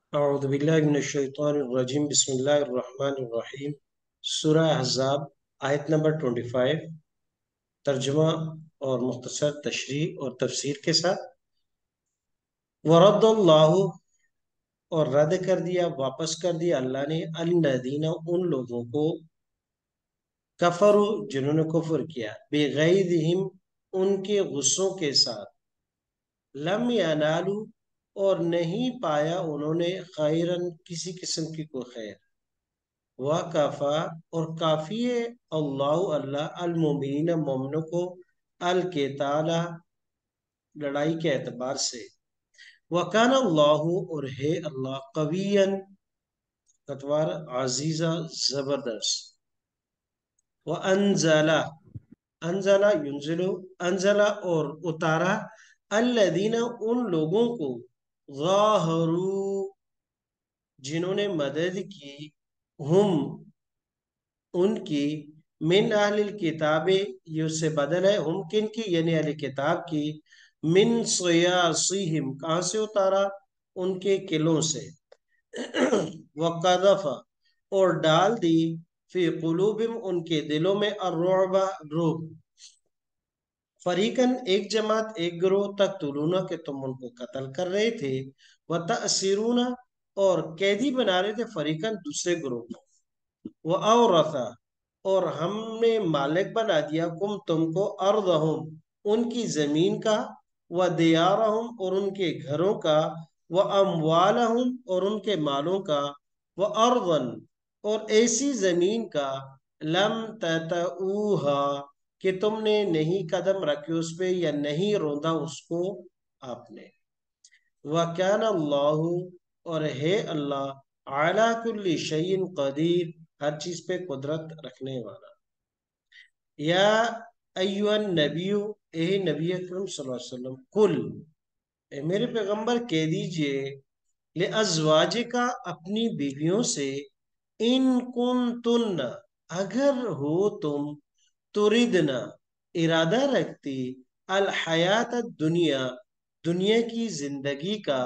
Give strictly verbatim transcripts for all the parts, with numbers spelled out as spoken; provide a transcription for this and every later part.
اعوذ باللہ من الشیطان الرجیم بسم اللہ الرحمن الرحیم سورہ احزاب آیت نمبر پچیس ترجمہ اور مختصر تشریح اور تفسیر کے ساتھ ورد اللہ اور رد کر دیا واپس کر دیا اللہ نے الذین ان لوگوں کو کفروا جنہوں نے کفر کیا بغیظہم ان کے غصوں کے ساتھ لم ینالوا اور نہیں پایا انہوں نے خیرن کسی قسم کی کوئی خیر وَكَفَى اور کافی ہے اللہ اللہ المؤمنین مومنوں کو القتال لڑائی کے اعتبار سے وَكَانَ اللَّهُ اور ہے اللہ قویًا اتوار عزیزہ زبردست وَأَنزَلَ انزل ينزل انزل اور اتارا الذین ان لوگوں کو ظاہروا جنہوں نے مدد کی ہم ان کی من اہل الکتاب یہ اس سے بدل ہے ہم کن کی یعنی اہل کتاب کی من صیاصیہم کہاں سے اتارا ان کے قلعوں سے وقذف اور ڈال دی فی قلوبہم ان کے دلوں میں الرعب رعب فریقاً ایک جماعت ایک گروہ تک تلونا کہ تم ان کو قتل کر رہے تھے وتأسرون اور قیدی بنا رہے تھے فریقاً دوسرے گروہ کو وَأَوْرَثَ اور ہم نے مالک بنا دیا کم تم کو ارضہم ان کی زمین کا وَدِيَارَهُمْ اور ان کے گھروں کا وَأَمْوَالَهُمْ اور ان کے مالوں کا وَأَرْضًا اور ایسی زمین کا لم تَتَئُوهَا کہ تم نے نہیں قدم رکھے اس پہ یا نہیں روندا اس کو آپ نے وَكَانَ اللَّهُ اور ہے اللہ عَلَى كُلِّ شَيْءٍ قدیر ہر چیز پہ قدرت رکھنے والا یا ایوہ النبی اے نبی اکرم صلی اللہ علیہ وسلم کل اے میرے پیغمبر کہہ دیجئے لِأَزْوَاجِكَ اپنی بیویوں سے ان کنتن اگر ہو تم تردنا ارادہ رکھتی الحیات الدنیا دنیا کی زندگی کا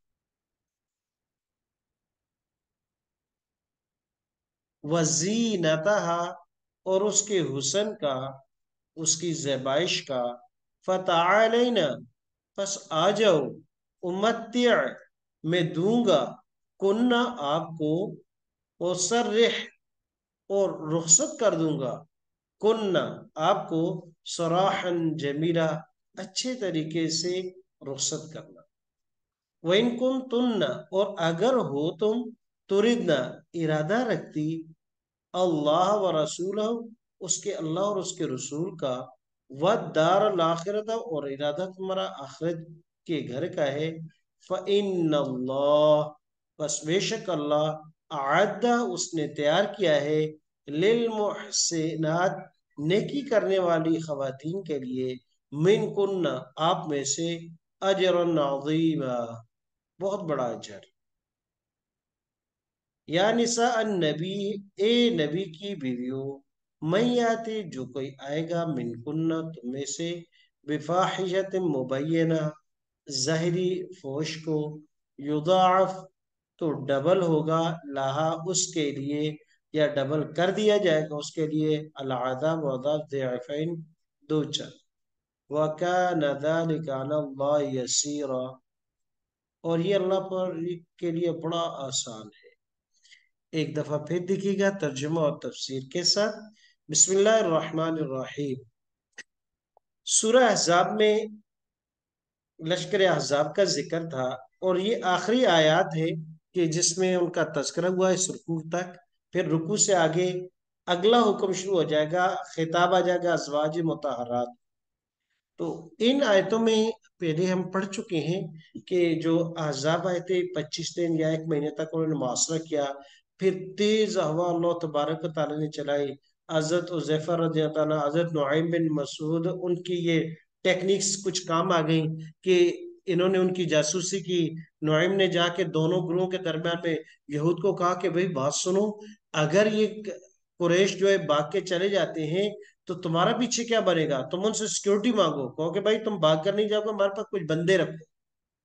وزینتہا اور اس کے حسن کا اس کی زیبائش کا فتعالینا پس آ جاؤ امتع میں دوں گا کننا آپ کو وسرح اور رخصت کر دوں گا کننا آپ کو سراحا جمیلہ اچھے طریقے سے رخصت کرنا وَإِن كُنتُنَّ اور اگر ہو تم تردنا ارادہ رکھتی اللہ و رسولہ اس کے اللہ اور اس کے رسول کا وَالدَّارَ الْآخِرَةَ اور ارادہ تمہارا آخرت کے گھر کا ہے فَإِنَّ اللَّهَ پس بے شک اللہ اعد اس نے تیار کیا ہے للمحسنات نیکی کرنے والی خواتین کے لیے من کن آپ میں سے اجر عظیما بہت بڑا اجر یا نساء النبی اے نبی کی بیویوں من یاتی جو کوئی آئے گا من کننا تم میں سے بفاحشت مبینہ ظاہری فوش کو یضاعف تو ڈبل ہوگا لہا اس کے لیے یا ڈبل کر دیا جائے گا اس کے لیے العذاب وعذاب ضعفین دو چر وَكَانَ ذَلِكَ عَلَى اللَّهِ يَسِيرًا اور یہ اللہ پر کے لیے بڑا آسان ہے ایک دفعہ پھر دیکھیے گا ترجمہ اور تفسیر کے ساتھ بسم اللہ الرحمن الرحیم سورہ احزاب میں لشکر احزاب کا ذکر تھا اور یہ آخری آیات ہے کہ جس میں ان کا تذکرہ ہوا اس رکوع تک پھر رکوع سے آگے اگلا حکم شروع ہو جائے گا خطاب آ جائے گا ازواج مطہرات تو ان آیتوں میں پہلے ہم پڑھ چکے ہیں کہ جو احزاب آئے تھے پچیس دن یا ایک مہینے تک انہوں نے محاصرہ کیا پھر تیز ہوا اللہ تبارک و تعالیٰ نے چلائی حضرت حذیفہ رضی اللہ عنہ حضرت نعیم بن مسعود ان کی یہ ٹیکنیکس کچھ کام آ گئیں کہ انہوں نے ان کی جاسوسی کی نعیم نے جا کے دونوں گروہوں کے درمیان میں یہود کو کہا کہ بھئی بات سنو اگر یہ قریش جو ہے بھاگ کے چلے جاتے ہیں تو تمہارا پیچھے کیا بنے گا تم ان سے سیکیورٹی مانگو کہو کہ بھائی تم بھاگ کر نہیں جاؤ گے ہمارے پاس کچھ بندے رکھو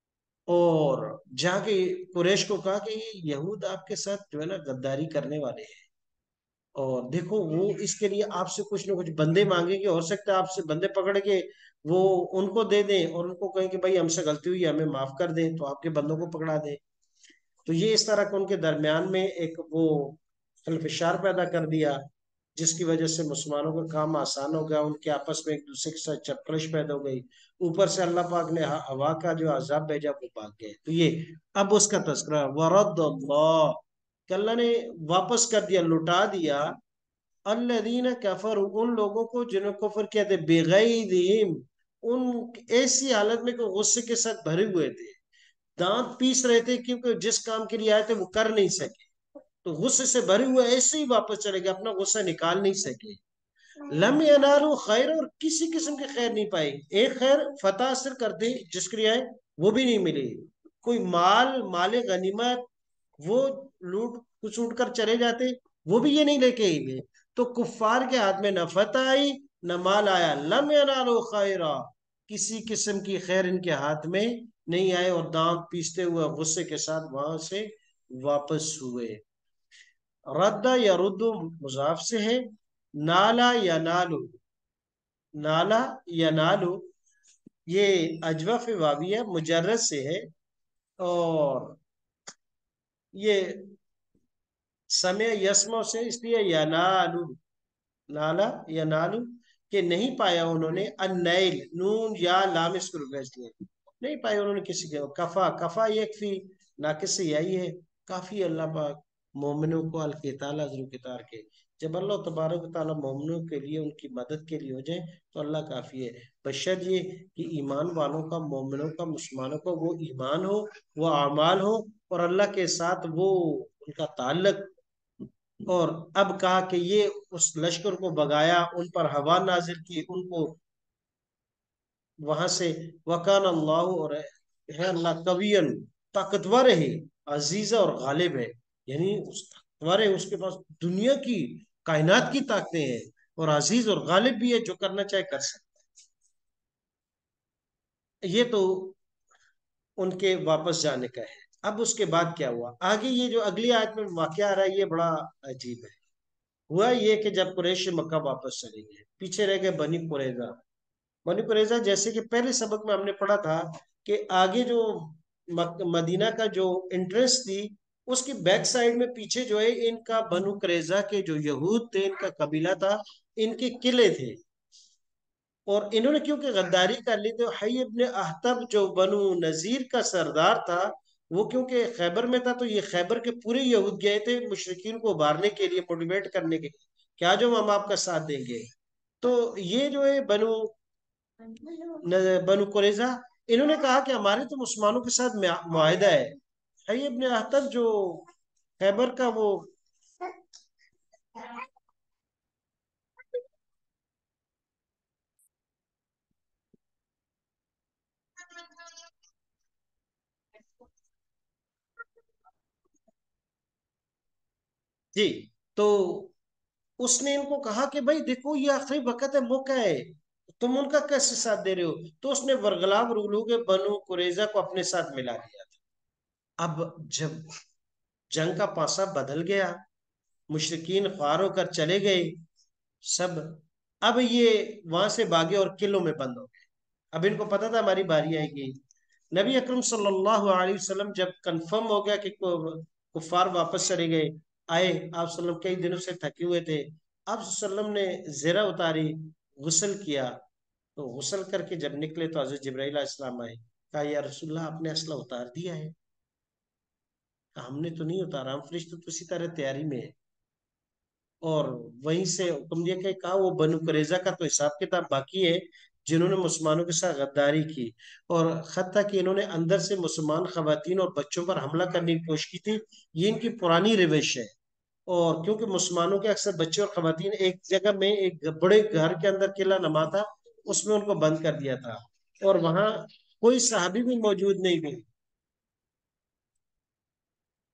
اور جا کے قریش کو کہا کہ یہ یہود آپ کے ساتھ جو ہے نا غداری کرنے والے ہیں، اور دیکھو وہ اس کے لیے آپ سے کچھ نہ کچھ بندے مانگیں گے، ہو سکتا ہے آپ سے بندے پکڑ کے وہ ان کو دے دیں اور ان کو کہیں کہ بھائی ہم سے غلطی ہوئی ہمیں معاف کر دیں، تو آپ کے بندوں کو پکڑا دیں۔ تو یہ اس طرح کا ان کے درمیان میں ایک وہ خلفشار پیدا کر دیا، جس کی وجہ سے مسلمانوں کا کام آسان ہو گیا، ان کے آپس میں ایک دوسرے کے ساتھ چپکلش پیدا ہو گئی، اوپر سے اللہ پاک نے ہوا کا جو عذاب بھیجا وہ بھاگ گئے۔ تو یہ اب اس کا تذکرہ ورد اللہ کہ اللہ نے واپس کر دیا، لٹا دیا، الذین کفروا ان لوگوں کو جنہوں کو کفر کیا تھے، بغیظہم ان ایسی حالت میں کہ غصے کے ساتھ بھرے ہوئے تھے، دانت پیس رہے تھے کیونکہ جس کام کے لیے آئے تھے وہ کر نہیں سکے، تو غصے سے بھرے ہوئے ایسے ہی واپس چلے گئے، اپنا غصہ نکال نہیں سکے۔ لم ینالوا خیر اور کسی قسم کی خیر نہیں پائی، ایک خیر فتح حاصل کرتے جس کے لیے آئے وہ بھی نہیں ملی، کوئی مال مال غنیمت وہ لوٹ کچوٹ کر چلے جاتے وہ بھی یہ نہیں لے کے آئیں گے، تو کفار کے ہاتھ میں نہ فتح آئی نہ مال آیا، لم ینالوا خیرا کسی قسم کی خیر ان کے ہاتھ میں نہیں آئے، اور دانت پیستے ہوئے غصے کے ساتھ وہاں سے واپس ہوئے۔ ردا یا ردو مضاف سے ہے، نالا یا نالو، نالا یا نالو یہ اجوف واویہ مجرد سے ہے، اور یہ سمع یسمع سے اس لیے ینالو، نالا یا نالو کہ نہیں پایا انہوں نے، النیل نون یا لام اس کو ریپلیس کیا، نہیں پایا انہوں نے کسی کے، کفا کفا یکفی ناقص سے یہی ہے، کافی اللہ پاک مومنوں کو القتال حضر کتار کے، جب اللہ تبارک و تعالیٰ مومنوں کے لیے ان کی مدد کے لیے ہو جائے تو اللہ کافی ہے، بشر یہ کہ ایمان والوں کا، مومنوں کا، مسلمانوں کا وہ ایمان ہو، وہ اعمال ہو، اور اللہ کے ساتھ وہ ان کا تعلق۔ اور اب کہا کہ یہ اس لشکر کو بگایا، ان پر ہوا نازل کی، ان کو وہاں سے، وکان اللہ اور ہے اللہ قوین طاقتور ہے، عزیز اور غالب ہے، یعنی اس طاقتور ہے، اس کے پاس دنیا کی کائنات کی طاقتیں ہیں، اور عزیز اور غالب بھی ہے، جو کرنا چاہے کر سکتا ہے۔ یہ تو ان کے واپس جانے کا ہے۔ اب اس کے بعد کیا ہوا آگے، یہ جو اگلی آیت میں واقعہ آ رہا ہے یہ بڑا عجیب ہے۔ ہوا یہ کہ جب قریش مکہ واپس چلے گئے، پیچھے رہ گئے بنی قریظہ، بنی قریظہ جیسے کہ پہلے سبق میں ہم نے پڑھا تھا کہ آگے جو مدینہ کا جو انٹرنس تھی اس کی بیک سائڈ میں پیچھے جو ہے ان کا بنو قریظہ کے جو یہود تھے، ان کا قبیلہ تھا، ان کے قلعے تھے، اور انہوں نے کیونکہ غداری کر لی تو حی ابن احتب جو بنو نذیر کا سردار تھا، وہ کیونکہ خیبر میں تھا، تو یہ خیبر کے پورے یہود گئے تھے مشرکین کو ابھارنے کے لیے، موٹیویٹ کرنے کے لیے، کیا جو ہم آپ کا ساتھ دیں گے۔ تو یہ جو ہے بنو بنو قریظہ انہوں نے کہا کہ ہمارے تو مسلمانوں کے ساتھ معاہدہ ہے، حی ابن احتب جو خیبر کا وہ، جی، تو اس نے ان کو کہا کہ بھائی دیکھو یہ آخری وقت ہے، موقع ہے، تم ان کا کیسے ساتھ دے رہے ہو؟ تو اس نے ورگلاب رولو کے بنو قریظہ کو اپنے ساتھ ملا لیا تھا۔ اب جب جنگ کا پاسا بدل گیا، مشرکین خوار ہو کر چلے گئے سب، اب یہ وہاں سے بھاگے اور قلعوں میں بند ہو گئے، اب ان کو پتا تھا ہماری باری آئے گی۔ نبی اکرم صلی اللہ علیہ وسلم جب کنفرم ہو گیا کہ کفار واپس چلے گئے، آئے آپ صلی اللہ علیہ وسلم کئی دنوں سے تھکے ہوئے تھے، آپ صلی اللہ علیہ وسلم نے زرہ اتاری، غسل کیا، تو غسل کر کے جب نکلے تو حضرت جبرائیل علیہ السلام آئے، کہا یا رسول اللہ آپ نے اسلحہ اتار دیا ہے؟ کہا ہم نے تو نہیں اتارا، ہم فرشتے تو اسی طرح تیاری میں ہے۔ اور وہیں سے حکم دیا کہ کہا وہ بنو قریظہ کا تو حساب کتاب باقی ہے، جنہوں نے مسلمانوں کے ساتھ غداری کی، اور حتیٰ کہ انہوں نے اندر سے مسلمان خواتین اور بچوں پر حملہ کرنے کی کوشش کی تھی، یہ ان کی پرانی روش ہے، اور کیونکہ مسلمانوں کے اکثر بچے اور خواتین ایک جگہ میں ایک بڑے گھر کے اندر قلعہ نما تھا، اس میں ان کو بند کر دیا تھا، اور وہاں کوئی صحابی بھی موجود نہیں تھے،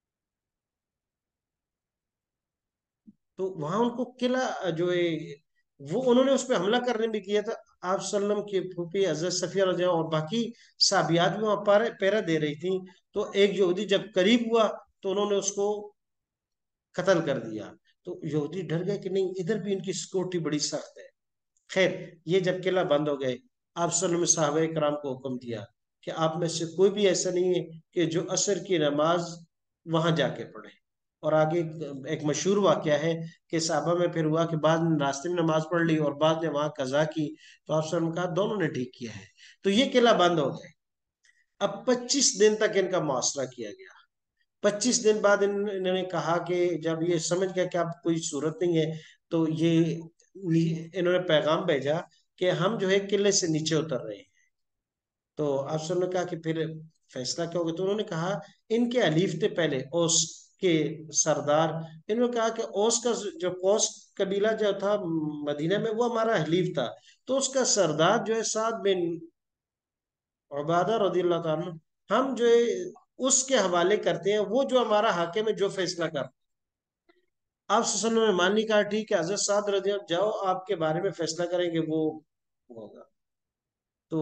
تو وہاں ان کو قلعہ جو ہے وہ انہوں نے اس پہ حملہ کرنے بھی کیا تھا. آپ صلی اللہ علیہ وسلم کی پھوپھی حضرت صفیہ رضی اللہ عنہا اور باقی صحابیات بھی وہاں پر پیرا دے رہی تھیں. تو ایک یہودی جب قریب ہوا تو انہوں نے اس کو قتل کر دیا. تو یہودی ڈر گئے کہ نہیں ادھر بھی ان کی سیکورٹی بڑی سخت ہے. خیر یہ جب قلعہ بند ہو گئے آپ صلی اللہ علیہ وسلم نے صحابہ کرام کو حکم دیا کہ آپ میں سے کوئی بھی ایسا نہیں ہے کہ جو عصر کی نماز وہاں جا کے پڑھے. اور آگے ایک مشہور واقعہ ہے کہ صحابہ میں پھر ہوا کہ بعد نے راستے میں نماز پڑھ لی اور بعد نے وہاں قضا کی. تو آپ صلی اللہ علیہ وسلم نے کہا دونوں نے ٹھیک کیا ہے. تو یہ قلعہ بند ہو گئے. اب پچیس دن تک ان کا محاصرہ کیا گیا. پچیس دن بعد انہوں نے کہا کہ جب یہ سمجھ گیا کہ اب کوئی صورت نہیں ہے تو یہ انہوں نے پیغام بھیجا کہ ہم جو ہے قلعے سے نیچے اتر رہے ہیں. تو آپ سب نے کہا کہ پھر فیصلہ کیا ہوگا. تو انہوں نے کہا ان کے حلیف تھے پہلے اوس کے سردار. انہوں نے کہا کہ اوس کا جو کوس قبیلہ جو تھا مدینہ میں وہ ہمارا حلیف تھا. تو اس کا سردار جو ہے سعد بن عبادہ رضی اللہ تعالیٰ عنہ، ہم جو ہے اس کے حوالے کرتے ہیں، وہ جو ہمارا حاکم ہے جو فیصلہ کر. آپ صلی اللہ علیہ وسلم نے مان لی. کہا ٹھیک ہے حضرت سعد رضی اللہ جاؤ آپ کے بارے میں فیصلہ کریں گے وہ ہوگا. تو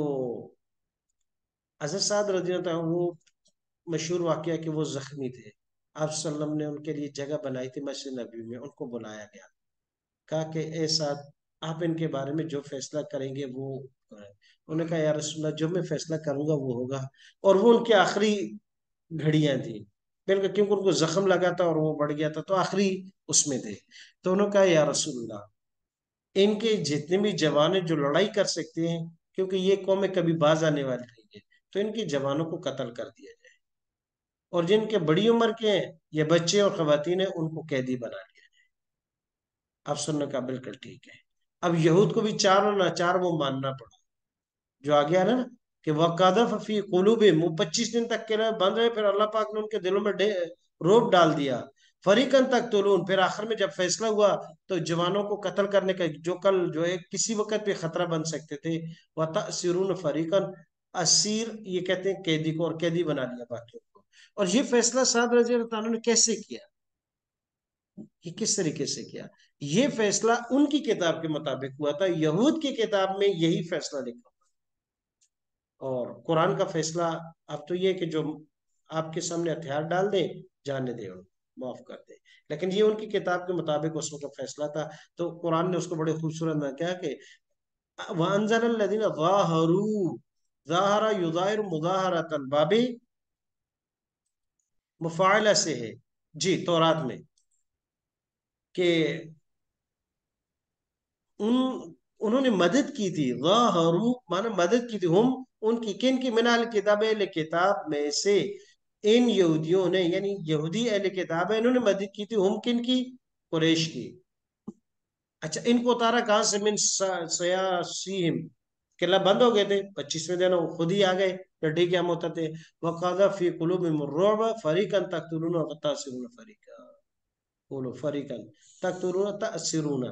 حضرت سعد رضی اللہ عنہ وہ مشہور واقعہ کہ وہ زخمی تھے. آپ صلی اللہ علیہ وسلم نے ان کے لیے جگہ بنائی تھی مسجد نبی میں. ان کو بلایا گیا. کہا کہ اے سعد آپ ان کے بارے میں جو فیصلہ کریں گے وہ کریں. انہوں نے کہا یا رسول اللہ جو میں فیصلہ کروں گا وہ ہوگا. اور وہ ان کی آخری گھڑیاں تھیں بالکل کیونکہ ان کو زخم لگا تھا اور وہ بڑھ گیا تھا تو آخری اس میں تھے. تو انہوں نے کہا یا رسول اللہ ان کے جتنے بھی جوان ہیں جو لڑائی کر سکتے ہیں کیونکہ یہ قومیں کبھی باز آنے والی نہیں ہے تو ان کے جوانوں کو قتل کر دیا جائے. اور جن کے بڑی عمر کے ہیں یا بچے اور خواتین ہیں ان کو قیدی بنا لیا جائے. اب سننے کا بالکل ٹھیک ہے. اب یہود کو بھی چار اور ناچار وہ ماننا پڑا جو آ گیا نا کہ وَقَذَفَ فِي قُلُوبِهِمْ وہ پچیس دن تک کے بند رہے. پھر اللہ پاک نے ان کے دلوں میں روب ڈال دیا. فریقاً تقتلون پھر آخر میں جب فیصلہ ہوا تو جوانوں کو قتل کرنے کا جو کل جو ہے کسی وقت پہ خطرہ بن سکتے تھے. وَتَأْسِرُونَ فَرِيقًا اسیر یہ کہتے ہیں قیدی کو اور قیدی بنا لیا باقیوں کو. اور یہ فیصلہ سعد رضی اللہ عنہ نے کیسے کیا؟ یہ کس طریقے سے کیا؟ یہ فیصلہ ان کی کتاب کے مطابق ہوا تھا. یہود کی کتاب میں یہی فیصلہ لکھا. اور قرآن کا فیصلہ اب تو یہ کہ جو آپ کے سامنے ہتھیار ڈال دیں جانے دیں ان معاف کر دیں. لیکن یہ ان کی کتاب کے مطابق اس کا فیصلہ تھا. تو قرآن نے اس کو بڑے خوبصورت میں کیا کہ وَأَنزَلَ الَّذِينَ ظَاهَرُوا ظَاهَرَ يُظَاهِرُ مُظَاهَرَةً بابی مفاعلہ سے ہے جی تورات میں کہ ان انہوں نے مدد کی تھی. ظاہروا مانا مدد کی تھی. ہم ان کی کن کی من اہل کتاب اہل کتاب میں سے ان یہودیوں نے یعنی یہودی اہل کتاب ہے انہوں نے مدد کی تھی. ہم کن کی؟ قریش کی. اچھا ان کو اتارا کہاں سے؟ من سیاسیہم قلعہ بند ہو گئے تھے پچیسویں دن وہ خود ہی آ گئے. پھر ٹھیک ہے ہم ہوتا تھے. وَقَذَفَ فِي قُلُوبِهِمُ الرُّعْبَ فَرِيقًا تَقْتُلُونَ وَتَأْسِرُونَ فَرِيقًا قولوا فَرِيقًا تَقْتُلُونَ تَأْسِرُونَ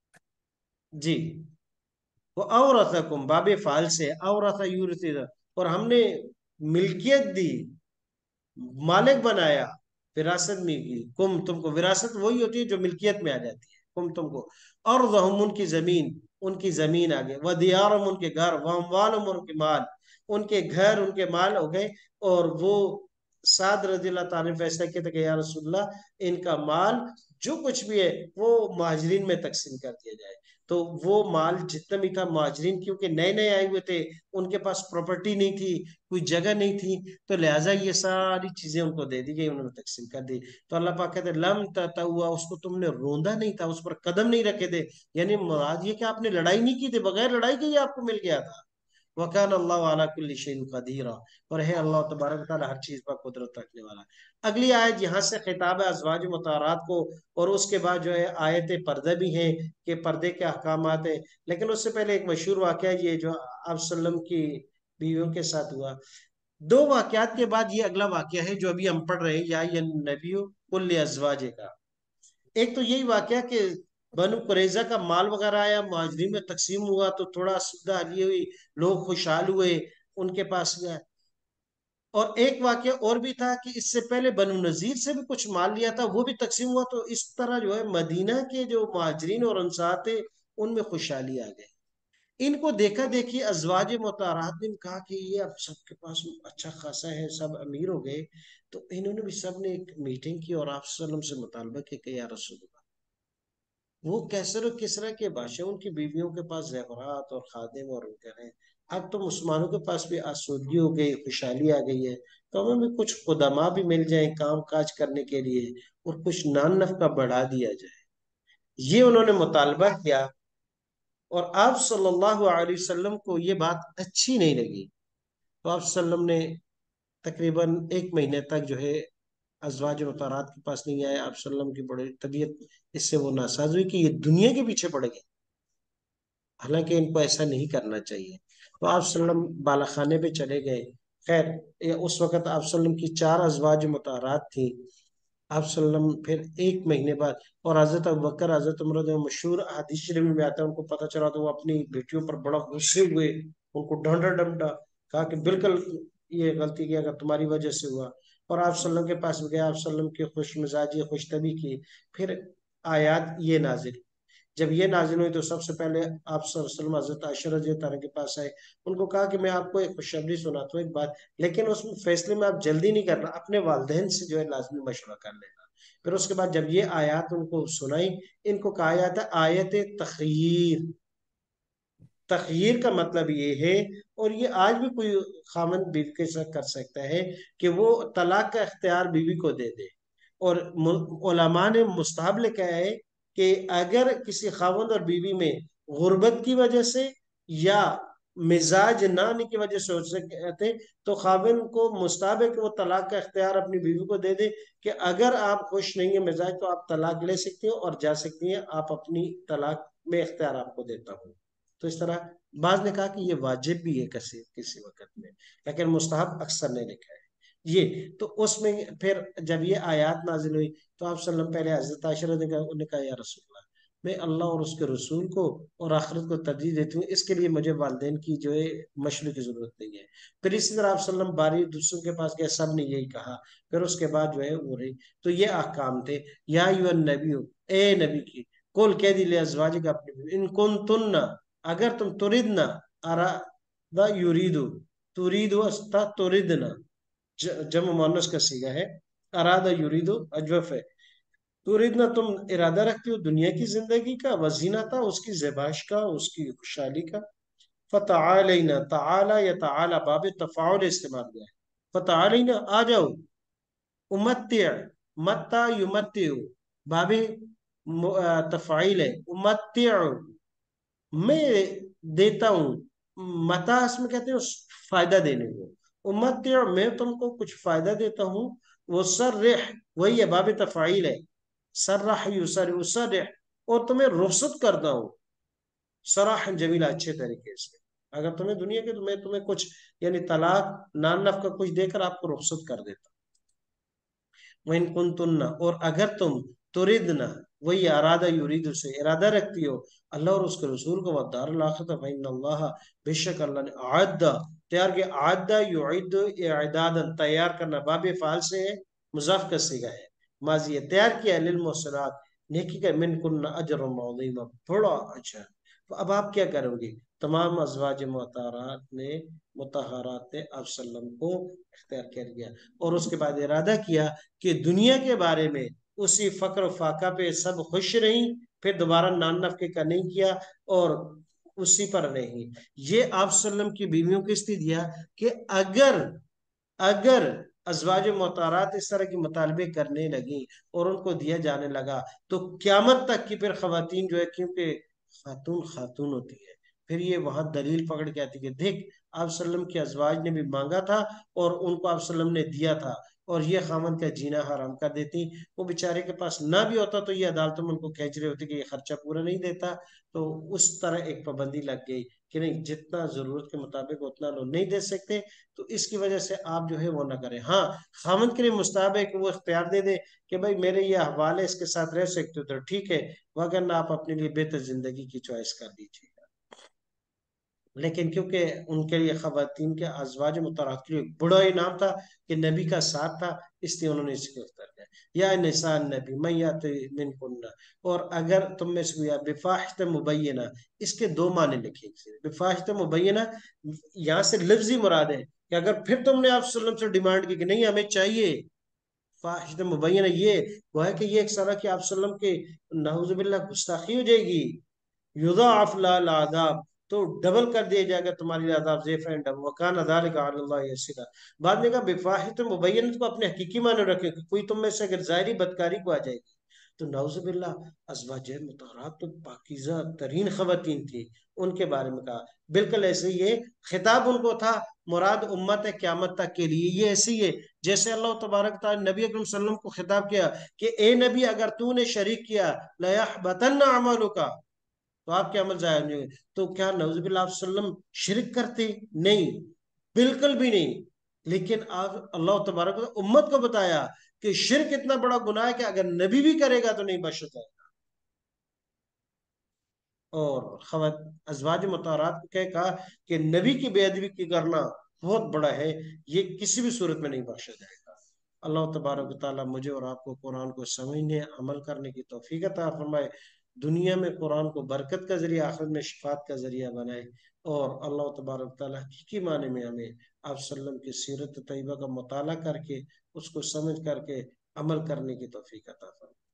جی. وہ اورثکم باب فعال سے اورث یورث اور ہم نے ملکیت دی مالک بنایا وراثت میں کی. کم تم کو وراثت وہی ہوتی ہے جو ملکیت میں آ جاتی ہے. کم تم کو ارضہم ان کی زمین ان کی زمین آگے ودیارم ان کے گھر واموالم ان کے مال ان کے گھر ان کے مال ہو گئے. اور وہ سعد رضی اللہ تعالیٰ نے فیصلہ کیا تھا کہ یا رسول اللہ ان کا مال جو کچھ بھی ہے وہ مہاجرین میں تقسیم کر دیا جائے. تو وہ مال جتنا بھی تھا مہاجرین کیونکہ نئے نئے آئے ہوئے تھے ان کے پاس پراپرٹی نہیں تھی کوئی جگہ نہیں تھی تو لہٰذا یہ ساری چیزیں ان کو دے دی گئی انہوں نے تقسیم کر دی. تو اللہ پاک کہتے ہیں لم تتوا اس کو تم نے روندا نہیں تھا اس پر قدم نہیں رکھے تھے. یعنی مراد یہ کہ آپ نے لڑائی نہیں کی تھی بغیر لڑائی کے آپ کو مل گیا تھا. وَكَانَ اللَّهُ عَلَى كُلِّ شَيْءٍ قَدِيرًا اور ہے اللہ تبارک و تعالیٰ ہر چیز پر قدرت رکھنے والا. اگلی آیت یہاں سے خطاب ہے ازواج مطہرات کو اور اس کے بعد جو ہے آیت پردہ بھی ہیں کہ پردے کے احکامات ہیں. لیکن اس سے پہلے ایک مشہور واقعہ یہ جو آپ صلی اللہ علیہ وسلم کی بیویوں کے ساتھ ہوا. دو واقعات کے بعد یہ اگلا واقعہ ہے جو ابھی ہم پڑھ رہے ہیں یا یہ نبی کل ازواج کا. ایک تو یہی واقعہ کہ بنو قریظہ کا مال وغیرہ آیا مہاجرین میں تقسیم ہوا تو تھوڑا سودہ حالی ہوئی لوگ خوشحال ہوئے ان کے پاس گئے. اور ایک واقعہ اور بھی تھا کہ اس سے پہلے بنو نذیر سے بھی کچھ مال لیا تھا وہ بھی تقسیم ہوا. تو اس طرح جو ہے مدینہ کے جو مہاجرین اور انصار تھے ان میں خوشحالی آ گئی۔ ان کو دیکھا دیکھی ازواج مطہرات نے کہا کہ یہ اب سب کے پاس اچھا خاصا ہے، سب امیر ہو گئے، تو انہوں نے بھی سب نے ایک میٹنگ کی اور آپ صلی اللہ علیہ وسلم سے مطالبہ کیا کہ یا رسول اللہ، وہ کیسر و کسرا کے بادشاہ، ان کی بیویوں کے پاس زیورات اور خادم اور ان کہہ رہے ہیں اب تو مسلمانوں کے پاس بھی آسودگی ہو گئی، خوشحالی آ گئی ہے، تو ہمیں بھی کچھ قدماء بھی مل جائیں کام کاج کرنے کے لیے اور کچھ نان نفقہ بڑھا دیا جائے۔ یہ انہوں نے مطالبہ کیا اور آپ صلی اللہ علیہ وسلم کو یہ بات اچھی نہیں لگی، تو آپ صلی اللہ علیہ وسلم نے تقریباً ایک مہینے تک جو ہے ازواج مطہرات کے پاس نہیں آئے۔ آپ صلی اللہ علیہ وسلم کی بڑی طبیعت اس سے وہ ناساز ہوئی کہ یہ دنیا کے پیچھے پڑ گئے، حالانکہ ان کو ایسا نہیں کرنا چاہیے۔ تو آپ صلی اللہ علیہ وسلم بالا خانے پہ چلے گئے۔ خیر اس وقت آپ صلی اللہ علیہ وسلم کی چار ازواج مطہرات تھیں۔ آپ صلی اللہ علیہ وسلم پھر ایک مہینے بعد، اور حضرت ابوبکر حضرت عمر جو مشہور حدیث شریف میں آتا ہے، ان کو پتہ چلا تو وہ اپنی بیٹیوں پر بڑا غصے ہوئے، ان کو ڈانٹا ڈمٹا، کہا کہ بالکل یہ غلطی کی اگر تمہاری وجہ سے ہوا، اور آپ صلی اللہ علیہ وسلم کے پاس گیا، آپ صلی اللہ علیہ وسلم کی خوش مزاجی خوش طبی کی، پھر آیات یہ نازل۔ جب یہ نازل ہوئی تو سب سے پہلے آپ صلی اللہ علیہ وسلم حضرت عائشہ رضی اللہ عنہ کے پاس آئے، ان کو کہا کہ میں آپ کو ایک خوشخبری سناتا ہوں، ایک بات، لیکن اس میں فیصلے میں آپ جلدی نہیں کرنا، اپنے والدین سے جو ہے لازمی مشورہ کر لینا۔ پھر اس کے بعد جب یہ آیات ان کو سنائی، ان کو کہا جاتا ہے آیت تخیر۔ تخیر کا مطلب یہ ہے، اور یہ آج بھی کوئی خاوند بیوی کے ساتھ کر سکتا ہے کہ وہ طلاق کا اختیار بیوی کو دے دے، اور علماء نے مستحب لکھا ہے کہ اگر کسی خاوند اور بیوی میں غربت کی وجہ سے یا مزاج نہ آنے کی وجہ سے ہو سکتے تو خاوند کو مستحب ہے کہ وہ طلاق کا اختیار اپنی بیوی کو دے دے کہ اگر آپ خوش نہیں ہیں مزاج تو آپ طلاق لے سکتی ہیں اور جا سکتی ہیں، آپ اپنی طلاق میں اختیار آپ کو دیتا ہوں۔ تو اس طرح بعض نے کہا کہ یہ واجب بھی ہے کسی کسی وقت میں، لیکن مستحب اکثر نے لکھا ہے یہ۔ تو اس میں پھر جب یہ آیات نازل ہوئی تو آپ صلی اللہ علیہ وسلم پہلے حضرت عائشہ نے کہا انہوں نے کہا یا رسول اللہ، میں اللہ اور اس کے رسول کو اور آخرت کو ترجیح دیتی ہوں، اس کے لیے مجھے والدین کی جو ہے مشورے کی ضرورت نہیں ہے۔ پھر اسی طرح آپ صلی اللہ علیہ وسلم باری دوسروں کے پاس گئے، سب نے یہی کہا، پھر اس کے بعد جو ہے وہ رہی۔ تو یہ احکام تھے۔ یا ایھا النبی، اے نبی کی، قل کہہ دی لے ازواجک اپنی بیوی، ان کنتن، اگر تم تردنا، ارادہ یریدو، تریدو استا تردنا، جمع مؤنث کا صیغہ ہے، ارادہ یریدو اجوف ہے، تردنا تم ارادہ رکھتی ہو دنیا کی زندگی کا، وزینتا اس کی زیبائش کا، اس کی خوشحالی کا، فتعالینا، تعالی یا تعالی باب تفاعل استعمال ہوا ہے، فتعالینا آ جاؤ، امتع، متا یمتع باب تفعیل ہے، امتع میں دیتا ہوں، متا اس میں کہتے ہیں فائدہ دینے کو، امتع میں تم کو کچھ فائدہ دیتا ہوں، وہ سرح وہی ہے باب تفعیل ہے، سرح یسرح سرح، اور تمہیں رخصت کرتا ہوں، سراح جمیلہ اچھے طریقے سے، اگر تمہیں دنیا کے میں تمہیں کچھ یعنی طلاق نان نفقہ کچھ دے کر آپ کو رخصت کر دیتا ہوں۔ وَإِن كُنتُنَّ، اور اگر تم تردنا، وہی ارادہ یرید سے ارادہ رکھتی ہو اللہ اور اس کے رسول کو، والدار الاخرۃ، فإن اللہ، بے شک اللہ نے، اعد تیار کیا، اعد یعد اعدادا تیار کرنا، باب فعال سے ہے، مضاف کا صیغہ ہے، ماضی ہے، تیار کیا للمحسنات نیکی کا، من کن اجر عظیما، بڑا اچھا۔ تو اب آپ کیا کرو گے؟ تمام ازواج مطہرات نے مطہرات نے آپ صلی اللہ علیہ وسلم کو اختیار کر لیا، اور اس کے بعد ارادہ کیا کہ دنیا کے بارے میں اسی فقر و فاقہ پہ سب خوش رہیں، پھر دوبارہ نان نفقے کا نہیں کیا اور اسی پر نہیں۔ یہ آپ صلی اللہ علیہ وسلم کی بیویوں کی استعداد دیا کہ اگر اگر ازواج محترمات اس طرح کی مطالبے کرنے لگیں اور ان کو دیا جانے لگا تو قیامت تک کی پھر خواتین جو ہے، کیونکہ خاتون خاتون ہوتی ہے، پھر یہ وہاں دلیل پکڑ کے آتی کہ دیکھ آپ صلی اللہ علیہ وسلم کے ازواج نے بھی مانگا تھا اور ان کو آپ صلی اللہ علیہ وسلم نے دیا تھا، اور یہ خامن کا جینا حرام کر دیتی، وہ بیچارے کے پاس نہ بھی ہوتا تو یہ عدالتوں میں ان کو کھینچ رہے ہوتے کہ یہ خرچہ پورا نہیں دیتا، تو اس طرح ایک پابندی لگ گئی کہ نہیں، جتنا ضرورت کے مطابق اتنا لوگ نہیں دے سکتے، تو اس کی وجہ سے آپ جو ہے وہ نہ کریں۔ ہاں خامن کے لیے مستحب ہے کہ وہ اختیار دے دے کہ بھائی میرے یہ احوال ہے، اس کے ساتھ رہ سکتے ہو تو ٹھیک ہے، وگرنہ آپ اپنے لیے بہتر زندگی کی چوائس کر دیجیے۔ لیکن کیونکہ ان کے لیے خواتین کے ازواج مطہرات کے لیے ایک بڑا انعام تھا کہ نبی کا ساتھ تھا، اس لیے انہوں نے اس کے اتر گئے یا نساء نبی من یاتی من کنہ، اور اگر تم میں سے کوئی بفاحشۃ مبینہ، اس کے دو معنی لکھے گئے، بفاحشۃ مبینہ یہاں سے لفظی مراد ہے کہ اگر پھر تم نے آپ صلی اللہ علیہ وسلم سے ڈیمانڈ کی کہ نہیں ہمیں چاہیے فاحشۃ مبینہ، یہ وہ ہے کہ یہ ایک طرح کی آپ صلی اللہ علیہ وسلم کے نعوذ باللہ گستاخی ہو جائے گی، یضاعف لها العذاب، تو ڈبل کر دیا جائے گا تمہارے لیے عذاب ضعفین ڈبل، وکان ذلک علی اللہ یسیرا۔ بعد میں کہا بفاحشۃ مبینہ کو اپنے حقیقی معنی رکھے کہ کوئی تم میں سے اگر ظاہری بدکاری کو آ جائے گی تو نعوذ باللہ ازواج مطہرات تو پاکیزہ ترین خواتین تھی، ان کے بارے میں کہا بالکل ایسے ہی ہے، خطاب ان کو تھا، مراد امت قیامت تک کے لیے، یہ ایسے ہی ہے جیسے اللہ تبارک تعالی نبی اکرم صلی اللہ علیہ وسلم کو خطاب کیا کہ اے نبی اگر تو نے شریک کیا لَيَحْبَطَنَّ عَمَلُكَ، تو آپ کے عمل ضائع نہیں ہوئے۔ تو کیا نعوذ باللہ آپ صلی اللہ علیہ وسلم شرک کرتے؟ نہیں، بالکل بھی نہیں، لیکن آپ اللہ تبارک و تعالی امت کو بتایا کہ شرک اتنا بڑا گناہ ہے کہ اگر نبی بھی کرے گا تو نہیں بخشا جائے گا۔ اور خوات ازواج مطہرات کو کیا کہا کہ نبی کی بے ادبی کی کرنا بہت بڑا ہے، یہ کسی بھی صورت میں نہیں بخشا جائے گا۔ اللہ تبارک و تعالیٰ مجھے اور آپ کو قرآن کو سمجھنے عمل کرنے کی توفیق عطا فرمائے، دنیا میں قرآن کو برکت کا ذریعہ، آخرت میں شفاعت کا ذریعہ بنائے، اور اللہ تبارک و تعالیٰ حقیقی معنی میں ہمیں آپ صلی اللہ علیہ وسلم کی سیرت طیبہ کا مطالعہ کر کے اس کو سمجھ کر کے عمل کرنے کی توفیق عطا فرمائے۔